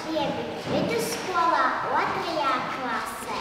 Krieviņu vidusskolā 2. klasē.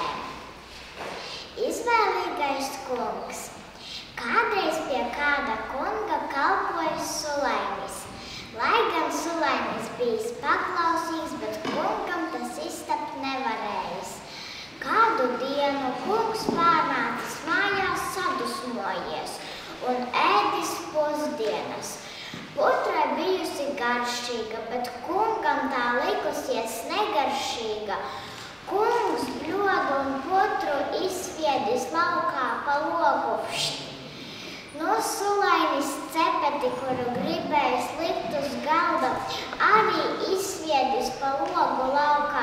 Izvēlīgais kungs. Kādreiz pie kāda kunga kalpoja Sulainis. Lai gan Sulainis bijis paklausīgs, bet kungam tas iztapt nevarējis. Kādu dienu kungs pārnācis mājās sadusmojies un ēdis pusdienas. Putrai bijusi garšīga, bet kungam tā likusies negaršīga. Kungs bļodu un putru izsviedis laukā pa logu. Sulainis cepeti, kuru gribējis likt uz galda, arī izsviedis pa logu laukā.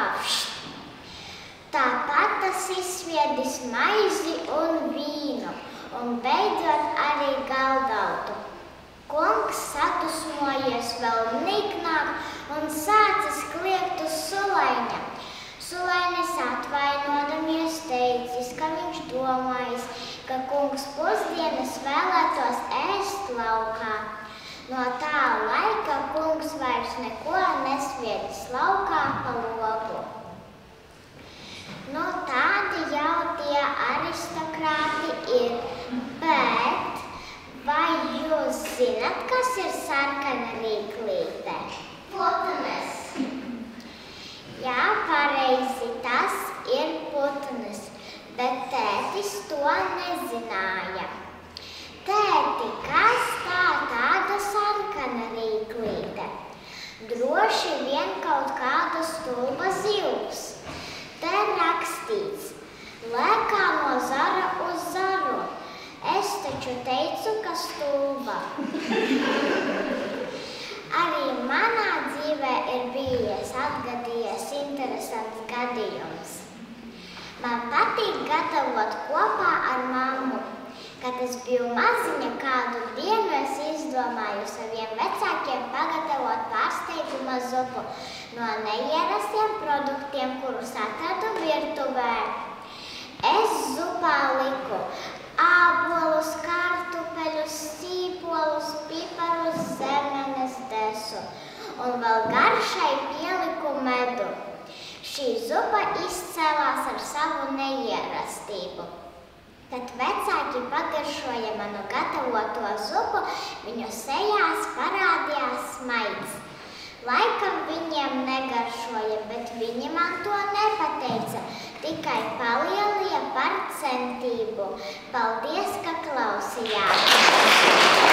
Tāpat tas izsviedis maizi un vīnu, un beidzot arī galdautu. Kungs sadusmojies vēl niknāk un sācis kliegt uz Sulaina. Sulainis atvainodamies teicis, ka viņš domājis, ka kungs pusdienas vēlētos ēst laukā. No tā laika kungs vairs neko nesviedis laukā pa logu. Tādi jau tie aristokrāti ir, bet vai jūs zinat, kas ir sarkana rīklīte? Putnes. Jā, pareizi, tas ir putnes, bet tētis to nezināja. Tēti, kas tāda sarkana rīklīte? Droši vien kaut kāda stulba zivs. Te rakstīts, lēkā no zara uz zaru. Es taču teicu, ka stulba. Arī manā dzīvē ir atgadījies interesants gadījums. Man patīk gatavot kopā ar mammu. Kad es biju maziņa, kādu dienu es izdomāju saviem vecākiem pagatavot pārsteiguma zupu no neierastiem produktiem, kurus atradu virtuvē. Es zupā liku ābolus, kartupeļus, sīpolus, piparus, zemenes, desu un vēl garšai pieliku medu. Šī zupa izcēlās ar savu neierastību. Kad vecāki pagaršoja manu gatavoto zupu, viņu sejās parādījās smaids. Laikam viņiem negaršoja, bet viņi man to nepateica, tikai palielīja par centību. Paldies, ka klausījāties!